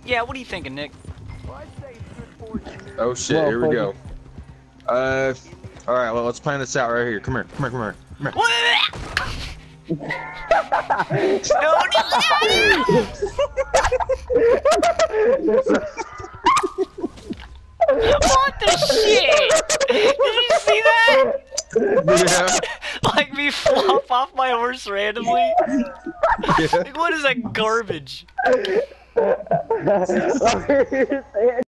Yeah, what are you thinking, Nick? Oh shit, Well, here we go. Alright, well, let's plan this out right here. Come here, come here, come here. Come here. What the shit? Did you see that? Yeah. Like me flop off my horse randomly? Yeah. Like, what is that garbage?